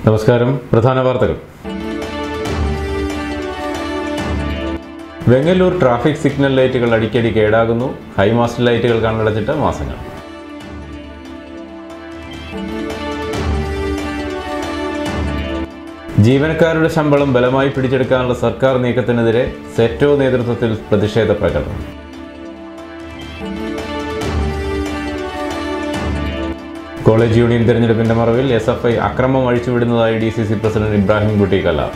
നമസ്കാരം. പ്രധാന വാർത്തകൾ. വെങ്ങല്ലൂർ ട്രാഫിക് സിഗ്നൽ ലൈറ്റുകൾ അടിക്കടി കേടാകുന്നു. ഹൈമാസ്റ്റ് ലൈറ്റുകൾ കണ്ണടച്ചിട്ട് മാസങ്ങൾ. ജീവനക്കാരുടെ ശമ്പളം ബലമായി പിടിച്ചെടുക്കാനുള്ള സർക്കാർ നീക്കത്തിനെതിരെ സെറ്റോ നേതൃത്വത്തിൽ പ്രതിഷേധ പ്രകടനം. കോളേജ് യൂണിയൻ തെരഞ്ഞെടുപ്പിന്റെ മറവിൽ SFI അക്രമം അഴിച്ചുവിടുന്നതായി DCC പ്രസിഡന്റ് ഇബ്രാഹിം കുട്ടി കല്ലാർ.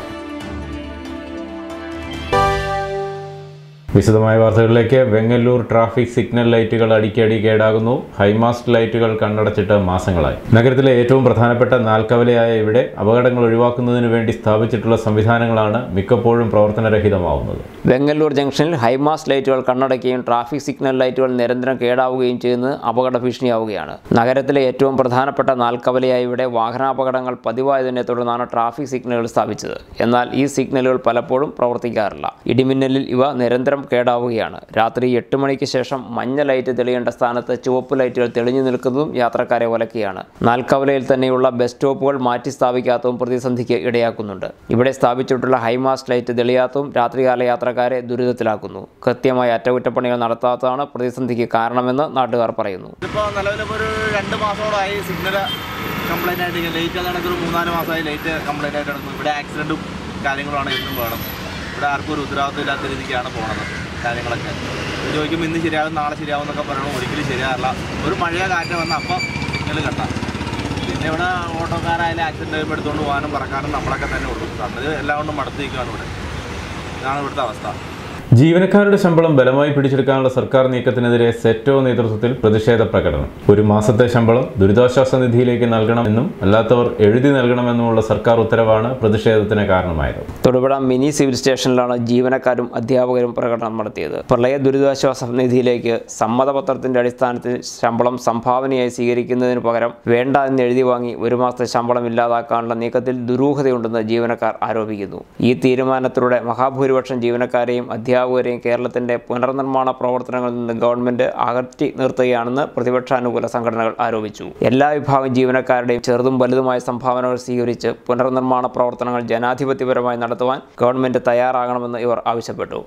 വിശദമായ വാർത്തകളിലേക്ക്. വെങ്ങല്ലൂർ ട്രാഫിക് സിഗ്നൽ ലൈറ്റുകൾ അടിക്കടി കേടാകുന്നു. ഹൈമാസ്റ്റ് ലൈറ്റുകൾ കണ്ണടച്ചിട്ട് മാസങ്ങളായി. നഗരത്തിലെ ഏറ്റവും പ്രധാനപ്പെട്ട നാൽക്കവലയായ ഇവിടെ അപകടങ്ങൾ ഒഴിവാക്കുന്നതിന് വേണ്ടി സ്ഥാപിച്ചിട്ടുള്ള സംവിധാനങ്ങളാണ് മിക്കപ്പോഴും പ്രവർത്തനരഹിതമാവുന്നത്. വെങ്ങല്ലൂർ ജംഗ്ഷനിൽ ഹൈമാസ്റ്റ് ലൈറ്റുകൾ കണ്ണടയ്ക്കുകയും ട്രാഫിക് സിഗ്നൽ ലൈറ്റുകൾ നിരന്തരം കേടാവുകയും ചെയ്യുന്നത് അപകട ഭീഷണിയാവുകയാണ്. നഗരത്തിലെ ഏറ്റവും പ്രധാനപ്പെട്ട നാൽക്കവലയായ ഇവിടെ വാഹനാപകടങ്ങൾ പതിവായതിനെ തുടർന്നാണ് ട്രാഫിക് സിഗ്നലുകൾ സ്ഥാപിച്ചത്. എന്നാൽ ഈ സിഗ്നലുകൾ പലപ്പോഴും പ്രവർത്തിക്കാറില്ല. ഇടിമിന്നലിൽ ഇവ നിരന്തരം കേടാവുകയാണ്. രാത്രി 8 മണിക്ക് ശേഷം മഞ്ഞ ലൈറ്റ് തെളിയേണ്ട സ്ഥാനത്ത് ചുവപ്പ് ലൈറ്റുകൾ തെളിഞ്ഞു നിൽക്കുന്നതും യാത്രക്കാരെ വലക്കുകയാണ്. നാൽക്കവലയിൽ തന്നെയുള്ള ബസ് സ്റ്റോപ്പുകൾ മാറ്റി സ്ഥാപിക്കാത്തതും പ്രതിസന്ധിക്ക് ഇടയാക്കുന്നുണ്ട്. ഇവിടെ സ്ഥാപിച്ചിട്ടുള്ള ഹൈമാസ്റ്റ് ലൈറ്റ് തെളിയാത്തതും രാത്രികാല യാത്രക്കാരെ ദുരിതത്തിലാക്കുന്നു. കൃത്യമായ അറ്റകുറ്റപ്പണികൾ നടത്താത്തതാണ് പ്രതിസന്ധിക്ക് കാരണമെന്ന് നാട്ടുകാർ പറയുന്നു. ഇപ്പോൾ നിലവിലിപ്പോൾ 2 മാസത്തോളമായി സിഗ്നൽ കംപ്ലൈൻ്റ് ആയിട്ട് ലൈറ്റ് നടക്കുന്ന 3-4 മാസമായി ലൈറ്റ് കംപ്ലൈൻ്റ് ആയിട്ട് നടക്കുന്നു. ഇവിടെ ആക്സിഡൻറ്റും കാര്യങ്ങളുമാണ് എന്നും വേണം. ഇവിടെ ആർക്കും ഒരു ഉത്തരവാദിത്വം ഇല്ലാത്ത രീതിക്കാണ് പോകുന്നത് കാര്യങ്ങളൊക്കെ. ചോദിക്കുമ്പോൾ ഇന്ന് ശരിയാകും നാളെ ശരിയാകും എന്നൊക്കെ പറയണം. ഒരിക്കലും ശരിയാകില്ല. ഒരു മഴയോ കാറ്റ് വന്നാൽ അപ്പം സിഗ്നൽ കെട്ടാം. പിന്നെ ഇവിടെ ഓട്ടോക്കാരായാലും ആക്സിഡൻറ്റ് കഴിയുമ്പോൾ എടുത്തുകൊണ്ട് പോകാനും പറക്കാനും നമ്മളൊക്കെ തന്നെ ഉള്ളൂ. അത് എല്ലാം കൊണ്ടും മടുത്തിരിക്കുകയാണ് ഇവിടെ. ഇതാണ് ഇവിടുത്തെ അവസ്ഥ. ജീവനക്കാരുടെ ശമ്പളം ബലമായി പിടിച്ചെടുക്കാനുള്ള സർക്കാർ നീക്കത്തിനെതിരെ സെറ്റോ നേതൃത്വത്തിൽ പ്രതിഷേധ പ്രകടനം. ഒരു മാസത്തെ ശമ്പളം ദുരിതാശ്വാസ നിധിയിലേക്ക് നൽകണമെന്നും അല്ലാത്തവർ എഴുതി നൽകണമെന്നുമുള്ള സർക്കാർ ഉത്തരവാണ് പ്രതിഷേധത്തിന് കാരണമായത്. തൊടുപുഴ മിനി സിവിൽ സ്റ്റേഷനിലാണ് ജീവനക്കാരും അധ്യാപകരും പ്രകടനം നടത്തിയത്. പ്രളയ ദുരിതാശ്വാസ നിധിയിലേക്ക് സമ്മതപത്രത്തിന്റെ അടിസ്ഥാനത്തിൽ ശമ്പളം സംഭാവനയായി സ്വീകരിക്കുന്നതിന് പകരം വേണ്ട എന്ന് എഴുതി വാങ്ങി ഒരു മാസത്തെ ശമ്പളം ഇല്ലാതാക്കാനുള്ള നീക്കത്തിൽ ദുരൂഹതയുണ്ടെന്ന് ജീവനക്കാർ ആരോപിക്കുന്നു. ഈ തീരുമാനത്തിലൂടെ മഹാഭൂരിപക്ഷം ജീവനക്കാരെയും അധ്യാപകരെയും കേരളത്തിന്റെ പുനർനിർമ്മാണ പ്രവർത്തനങ്ങളിൽ നിന്ന് ഗവൺമെന്റ് അകറ്റി നിർത്തുകയാണെന്ന് പ്രതിപക്ഷാനുകൂല സംഘടനകൾ ആരോപിച്ചു. എല്ലാ വിഭാഗം ജീവനക്കാരുടെയും ചെറുതും വലുതുമായ സംഭാവനകൾ സ്വീകരിച്ച് പുനർനിർമ്മാണ പ്രവർത്തനങ്ങൾ ജനാധിപത്യപരമായി നടത്തുവാൻ ഗവൺമെന്റ് തയ്യാറാകണമെന്ന് ഇവർ ആവശ്യപ്പെട്ടു.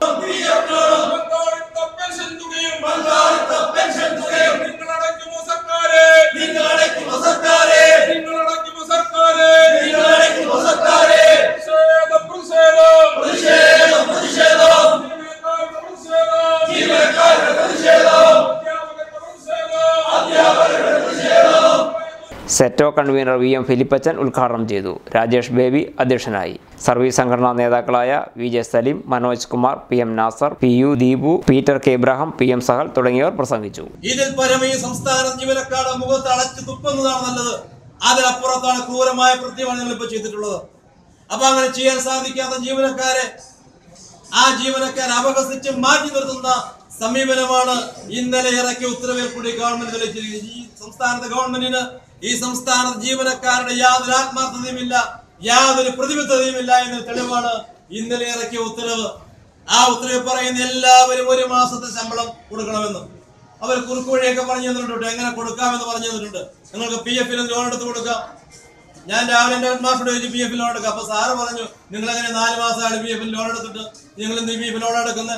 സെറ്റോ കൺവീനർ VM ഫിലിപ്പച്ചൻ ഉദ്ഘാടനം ചെയ്തു. രാജേഷ് ബേബി അധ്യക്ഷനായി. സർവീസ് സംഘടനാ നേതാക്കളായ VJ Saleem, Manoj Kumar, PM Nasar, PU Deepu, Peter K Ibrahim, PM Sahal തുടങ്ങിയവർ പ്രസംഗിച്ചു. ഇതിൽ പരം ഈ സംസ്ഥാന ജീവനക്കാരുടെ മുഖത്ത് അടച്ചു തുപ്പുന്നതാണ് നല്ലത്. അതിനപ്പുറത്താണ് ക്രൂരമായ കൃത്യമാണ് ഞങ്ങളിപ്പോൾ ചെയ്തിട്ടുള്ളത്. അപ്പൊ അങ്ങനെ ചെയ്യാൻ സാധിക്കാത്ത ജീവനക്കാരെ ആ ജീവനക്കാരെ അപഹസിച്ച് മാറ്റി നിർത്തുന്ന സമീപനമാണ് ഇന്നലെ ഇറക്കിയ ഉത്തരവിൽ കൂടി ഗവൺമെന്റ് തെളിയിച്ചിരിക്കുന്നത്. ഈ സംസ്ഥാനത്തെ ഗവൺമെന്റിന് ഈ സംസ്ഥാന ജീവനക്കാരുടെ യാതൊരു ആത്മാർത്ഥതയുമില്ല, യാതൊരു പ്രതിബദ്ധതയുമില്ല എന്ന തെളിവാണ് ഇന്നലെ ഇറക്കിയ ഉത്തരവ്. ആ ഉത്തരവ് പറയുന്ന എല്ലാവരും ഒരു മാസത്തെ ശമ്പളം കൊടുക്കണമെന്ന് അവർ കുറുക്ക് വഴിയൊക്കെ പറഞ്ഞു തന്നിട്ടുണ്ട്. എങ്ങനെ കൊടുക്കാമെന്ന് പറഞ്ഞു തന്നിട്ടുണ്ട്. നിങ്ങൾക്ക് PF ലോൺ എടുത്ത് കൊടുക്കാം. ഞാൻ രാവിലെ എൻ്റെ ഹെഡ്മാസ്റ്ററോട് ചോദിച്ചു PF ലോൺ എടുക്കാം. അപ്പൊ സാറ് പറഞ്ഞു നിങ്ങളെങ്ങനെ 4 മാസമാണ് PF ലോൺ എടുത്തിട്ട് നിങ്ങൾ എന്ത് PF ലോൺ എടുക്കുന്നത്?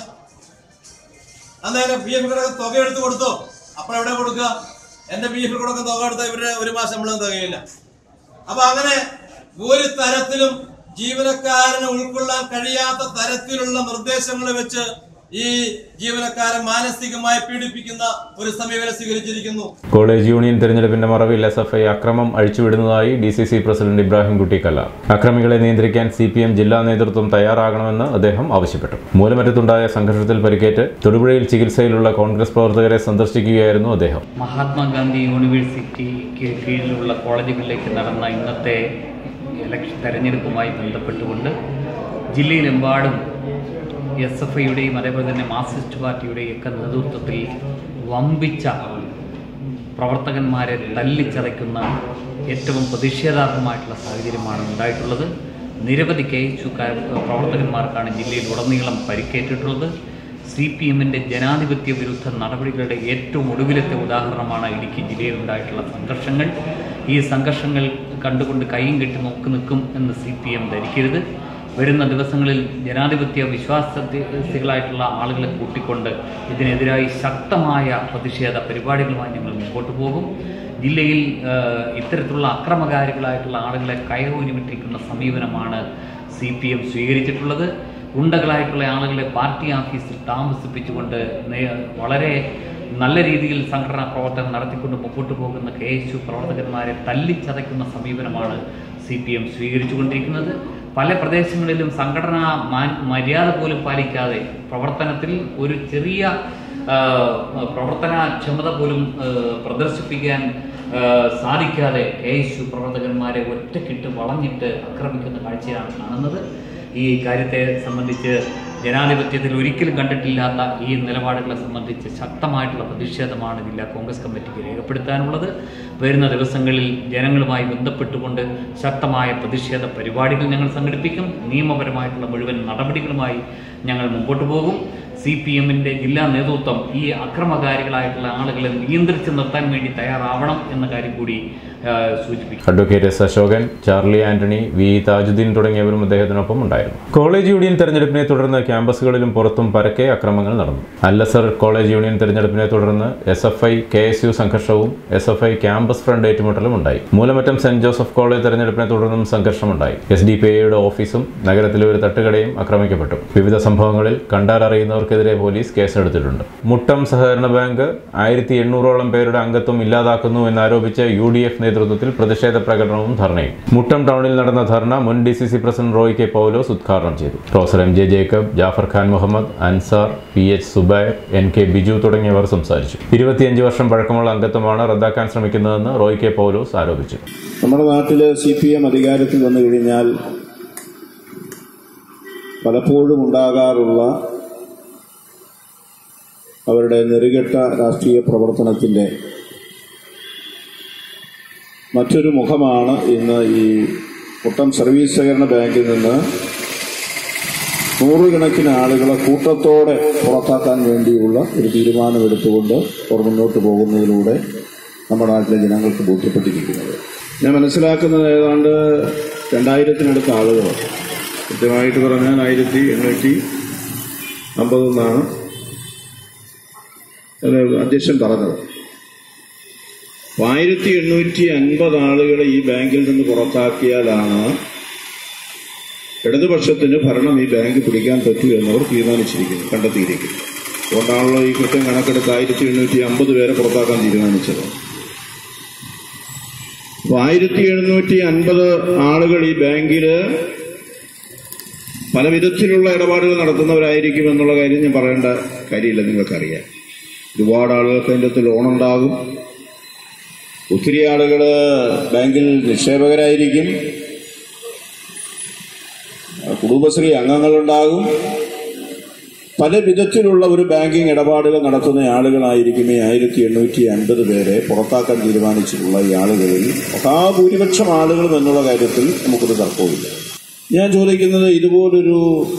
അന്നേരം PF തുക എടുത്ത് കൊടുത്തോ? അപ്പോൾ എവിടെ കൊടുക്കുക? എന്റെ PF കൊടുക്കുന്ന തുക എടുത്താൽ ഇവരുടെ ഒരു മാസം ശമ്പളം തികയില്ല. അപ്പൊ അങ്ങനെ ഒരു തരത്തിലും ജീവനക്കാരന് ഉൾക്കൊള്ളാൻ കഴിയാത്ത തരത്തിലുള്ള നിർദ്ദേശങ്ങൾ വെച്ച് ഈ ജീവനക്കാരെ മാനസികമായി പീഡിപ്പിക്കുന്ന ഒരു സമീപനം സ്വീകരിച്ചിരിക്കുന്നു. കോളേജ് യൂണിയൻ തെരഞ്ഞെടുപ്പിന്റെ മറവിൽ SFI അക്രമം അഴിച്ചുവിടുന്നതായി DCC പ്രസിഡന്റ് ഇബ്രാഹിം കുട്ടി കല്ലാർ. അക്രമികളെ നിയന്ത്രിക്കാൻ CPM ജില്ലാ നേതൃത്വം തയ്യാറാകണമെന്ന് അദ്ദേഹം ആവശ്യപ്പെട്ടു. മൂലമറ്റത്തുണ്ടായ സംഘർഷത്തിൽ പരിക്കേറ്റ് തൊടുപുഴയിൽ ചികിത്സയിലുള്ള കോൺഗ്രസ് പ്രവർത്തകരെ സന്ദർശിക്കുകയായിരുന്നു അദ്ദേഹം. മഹാത്മാഗാന്ധി യൂണിവേഴ്സിറ്റിക്ക് കീഴിലുള്ള കോളേജുകളിലേക്ക് നടന്ന ഇന്നത്തെ തെരഞ്ഞെടുപ്പുമായി ബന്ധപ്പെട്ടുകൊണ്ട് ജില്ലയിലെമ്പാടും SFIയുടെയും അതേപോലെ തന്നെ മാർക്സിസ്റ്റ് പാർട്ടിയുടെയും ഒക്കെ നേതൃത്വത്തിൽ വമ്പിച്ച പ്രവർത്തകന്മാരെ തല്ലിച്ചതയ്ക്കുന്ന ഏറ്റവും പ്രതിഷേധാർഹമായിട്ടുള്ള സാഹചര്യമാണ് ഉണ്ടായിട്ടുള്ളത്. നിരവധി KHU പ്രവർത്തകന്മാർക്കാണ് ജില്ലയിൽ ഉടനീളം പരിക്കേറ്റിട്ടുള്ളത്. CPMന്റെ ജനാധിപത്യ വിരുദ്ധ നടപടികളുടെ ഏറ്റവും ഒടുവിലത്തെ ഉദാഹരണമാണ് ഇടുക്കി ജില്ലയിലുണ്ടായിട്ടുള്ള സംഘർഷങ്ങൾ. ഈ സംഘർഷങ്ങൾ കണ്ടുകൊണ്ട് കൈയും കെട്ടി നോക്കി നിൽക്കും എന്ന് CPM ധരിക്കരുത്. വരുന്ന ദിവസങ്ങളിൽ ജനാധിപത്യ വിശ്വാസികളായിട്ടുള്ള ആളുകളെ കൂട്ടിക്കൊണ്ട് ഇതിനെതിരായി ശക്തമായ പ്രതിഷേധ പരിപാടികളുമായി ഞങ്ങൾ മുമ്പോട്ട് പോകും. ജില്ലയിൽ ഇത്തരത്തിലുള്ള അക്രമകാരികളായിട്ടുള്ള ആളുകളെ കയറൂരിവിട്ടിരിക്കുന്ന സമീപനമാണ് CPM സ്വീകരിച്ചിട്ടുള്ളത്. ഗുണ്ടകളായിട്ടുള്ള ആളുകളെ പാർട്ടി ഓഫീസിൽ താമസിപ്പിച്ചുകൊണ്ട് വളരെ നല്ല രീതിയിൽ സംഘടനാ പ്രവർത്തനം നടത്തിക്കൊണ്ട് മുമ്പോട്ട് പോകുന്ന KSU പ്രവർത്തകന്മാരെ തല്ലിച്ചതയ്ക്കുന്ന സമീപനമാണ് CPM സ്വീകരിച്ചുകൊണ്ടിരിക്കുന്നത്. പല പ്രദേശങ്ങളിലും സംഘടനാ മര്യാദ പോലും പാലിക്കാതെ പ്രവർത്തനത്തിൽ ഒരു ചെറിയ പ്രവർത്തനക്ഷമത പോലും പ്രദർശിപ്പിക്കാൻ സാധിക്കാതെ KSU പ്രവർത്തകന്മാരെ ഒറ്റക്കിട്ട് വളഞ്ഞിട്ട് ആക്രമിക്കുന്ന കാഴ്ചയാണ് കാണുന്നത്. ഈ കാര്യത്തെ സംബന്ധിച്ച് ജനാധിപത്യത്തിൽ ഒരിക്കലും കണ്ടിട്ടില്ലാത്ത ഈ നിലപാടുകളെ സംബന്ധിച്ച് ശക്തമായിട്ടുള്ള പ്രതിഷേധമാണ് ജില്ലാ കോൺഗ്രസ് കമ്മിറ്റിക്ക് രേഖപ്പെടുത്താനുള്ളത്. വരുന്ന ദിവസങ്ങളിൽ ജനങ്ങളുമായി ബന്ധപ്പെട്ടുകൊണ്ട് ശക്തമായ പ്രതിഷേധ പരിപാടികൾ ഞങ്ങൾ സംഘടിപ്പിക്കും. നിയമപരമായിട്ടുള്ള മുഴുവൻ നടപടികളുമായി ഞങ്ങൾ മുമ്പോട്ട് പോകും. CPM-ന്റെ ജില്ലാ നേതൃത്വം ഈ അക്രമകാരികളായിട്ടുള്ള ആളുകളെ നിയന്ത്രിച്ച് നിർത്താൻ വേണ്ടി തയ്യാറാവണം എന്ന കാര്യം കൂടി സൂചിപ്പിക്കും. Advocate S. Ashokan, Charlie Antony, V. Thajudheen തുടങ്ങിയവരും അദ്ദേഹത്തിനൊപ്പം ഉണ്ടായിരുന്നു. കോളേജ് യൂണിയൻ തെരഞ്ഞെടുപ്പിനെ തുടർന്ന് ക്യാമ്പസുകളിലും പുറത്തും പരക്കെ ആക്രമണങ്ങൾ നടന്നു. അൽ-അസർ കോളേജ് യൂണിയൻ തെരഞ്ഞെടുപ്പിനെ തുടർന്ന് SFI KSU സംഘർഷവും SFI ക്യാമ്പസ് ഫ്രണ്ട് ഏറ്റുമുട്ടലും ഉണ്ടായി. മൂലമറ്റം സെന്റ് ജോസഫ് കോളേജ് തെരഞ്ഞെടുപ്പിനെ തുടർന്നും സംഘർഷമുണ്ടായി. SDPIയുടെ ഓഫീസും നഗരത്തിലെ ഒരു തട്ടുകടയും ആക്രമിക്കപ്പെട്ടു. വിവിധ സംഭവങ്ങളിൽ കണ്ടാലറിയുന്നവർക്കെതിരെ പോലീസ് കേസെടുത്തിട്ടുണ്ട്. മുട്ടം സഹകരണ ബാങ്ക് 1800ഓളം പേരുടെ അംഗത്വം ഇല്ലാതാക്കുന്നു എന്നാരോപിച്ച് UDF നേതൃത്വത്തിൽ പ്രതിഷേധ പ്രകടനവും ധർണയും. മുട്ടം ടൗണിൽ നടന്ന ധർണ മുൻ DCC president Roy K Paulose ഉദ്ഘാടനം ചെയ്തു. Professor MJ Jacob, Jafar Khan Muhammad, Ansar, PH Subair, NK Biju തുടങ്ങിയവർ സംസാരിച്ചു. 25 വർഷം പഴക്കമുള്ള അംഗത്വമാണ് റദ്ദാക്കാൻ ശ്രമിക്കുന്നതെന്ന് റോയ് കെ പൗലോസ് ആരോപിച്ചു. നമ്മുടെ നാട്ടില് CPM അധികാരത്തിൽ വന്നു കഴിഞ്ഞാൽ പലപ്പോഴും ഉണ്ടാകാറുള്ള അവരുടെ നെറുകെട്ട രാഷ്ട്രീയ പ്രവർത്തനത്തിന്റെ മറ്റൊരു മുഖമാണ് ഇന്ന് ഈ മുട്ടം സർവീസ് സഹകരണ ബാങ്കിൽ നിന്ന് നൂറുകണക്കിന് ആളുകളെ കൂട്ടത്തോടെ പുറത്താക്കാൻ വേണ്ടിയുള്ള ഒരു തീരുമാനമെടുത്തുകൊണ്ട് അവർ മുന്നോട്ട് പോകുന്നതിലൂടെ നമ്മുടെ നാട്ടിലെ ജനങ്ങൾക്ക് ബോധ്യപ്പെട്ടിരിക്കുന്നത്. ഞാൻ മനസ്സിലാക്കുന്നത് ഏതാണ്ട് 2000-നടുത്ത ആളുകൾ, കൃത്യമായിട്ട് പറഞ്ഞാൽ 1850 എന്നാണ് അധ്യക്ഷൻ പറഞ്ഞത്. 1850 ആളുകളെ ഈ ബാങ്കിൽ നിന്ന് പുറത്താക്കിയാലാണ് ഇടതുപക്ഷത്തിന് ഭരണം ഈ ബാങ്ക് പിടിക്കാൻ പറ്റൂ എന്നവർ തീരുമാനിച്ചിരിക്കുന്നു, കണ്ടെത്തിയിരിക്കുന്നു. അതുകൊണ്ടാണല്ലോ ഈ കൃത്യം കണക്കെടുത്ത് 1850 പേരെ പുറത്താക്കാൻ തീരുമാനിച്ചത്. 1750 ആളുകൾ ഈ ബാങ്കില് പല വിധത്തിലുള്ള ഇടപാടുകൾ നടത്തുന്നവരായിരിക്കും എന്നുള്ള കാര്യം ഞാൻ പറയേണ്ട കാര്യമില്ല, നിങ്ങൾക്കറിയാം. ഒരുപാട് ആളുകൾക്ക് അതിൻ്റെ അകത്ത് ലോണുണ്ടാകും. ഒത്തിരി ആളുകൾ ബാങ്കിൽ നിക്ഷേപകരായിരിക്കും. കുടുംബശ്രീ അംഗങ്ങളുണ്ടാകും. പല വിധത്തിലുള്ള ഒരു ബാങ്കിങ് ഇടപാടുകൾ നടത്തുന്ന ആളുകളായിരിക്കും ഈ 1850 പേരെ പുറത്താക്കാൻ തീരുമാനിച്ചിട്ടുള്ള ഈ ആളുകളിൽ മഹാഭൂരിപക്ഷം ആളുകളും എന്നുള്ള കാര്യത്തിൽ നമുക്കൊരു തർക്കവുമില്ല. ഞാൻ ചോദിക്കുന്നത്, ഇതുപോലൊരു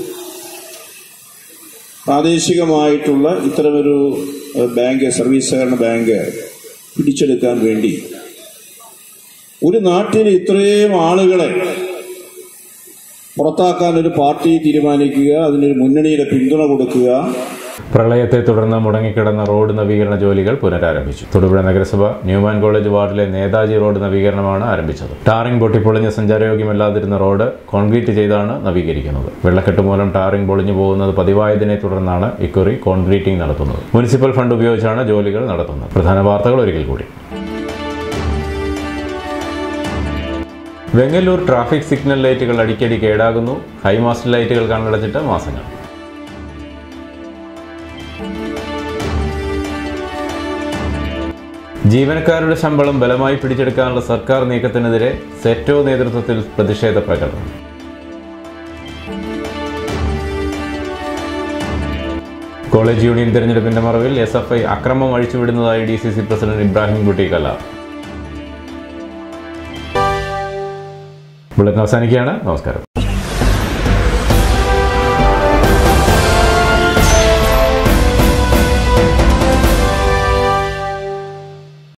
പ്രാദേശികമായിട്ടുള്ള ഇത്തരമൊരു ബാങ്ക്, സർവീസ് സഹകരണ ബാങ്ക് പിടിച്ചെടുക്കാൻ വേണ്ടി ഒരു നാട്ടിൽ ഇത്രയും ആളുകളെ പുറത്താക്കാൻ ഒരു പാർട്ടി തീരുമാനിക്കുക, അതിനൊരു മുന്നണിയുടെ പിന്തുണ കൊടുക്കുക. പ്രളയത്തെ തുടർന്ന് മുടങ്ങിക്കിടന്ന റോഡ് നവീകരണ ജോലികൾ പുനരാരംഭിച്ചു. തൊടുപുഴ നഗരസഭ ന്യൂമാൻ കോളേജ് വാർഡിലെ നേതാജി റോഡ് നവീകരണമാണ് ആരംഭിച്ചത്. ടാറിംഗ് പൊട്ടിപ്പൊളിഞ്ഞ് സഞ്ചാരയോഗ്യമല്ലാതിരുന്ന റോഡ് കോൺക്രീറ്റ് ചെയ്താണ് നവീകരിക്കുന്നത്. വെള്ളക്കെട്ട് മൂലം ടാറിംഗ് പൊളിഞ്ഞു പോകുന്നത് പതിവായതിനെ തുടർന്നാണ് ഇക്കുറി കോൺക്രീറ്റിംഗ് നടത്തുന്നത്. മുനിസിപ്പൽ ഫണ്ട് ഉപയോഗിച്ചാണ് ജോലികൾ നടത്തുന്നത്. പ്രധാന വാർത്തകൾ ഒരിക്കൽ കൂടി. വെങ്ങല്ലൂർ ട്രാഫിക് സിഗ്നൽ ലൈറ്റുകൾ അടിക്കടി കേടാകുന്നു. ഹൈമാസ്റ്റ് ലൈറ്റുകൾ കണ്ണടച്ചിട്ട് മാസങ്ങൾ. ജീവനക്കാരുടെ ശമ്പളം ബലമായി പിടിച്ചെടുക്കാനുള്ള സർക്കാർ നീക്കത്തിനെതിരെ സെറ്റോ നേതൃത്വത്തിൽ പ്രതിഷേധ പ്രകടനം. കോളേജ് യൂണിയൻ തെരഞ്ഞെടുപ്പിന്റെ മറവിൽ SFI അക്രമം അഴിച്ചുവിടുന്നതായി DCC പ്രസിഡന്റ് ഇബ്രാഹിം കുട്ടിക്കല്ല. ബുള്ളറ്റിൻ അവസാനിക്കുകയാണ്. നമസ്കാരം.